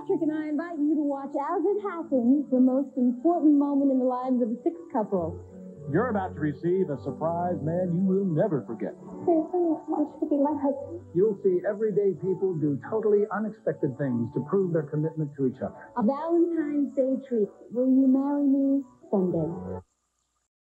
Patrick and I invite you to watch As It Happens, the most important moment in the lives of a sixth couple. You're about to receive a surprise man you will never forget. Seriously, I want you to be my husband. You'll see everyday people do totally unexpected things to prove their commitment to each other. A Valentine's Day treat. Will you marry me Sunday?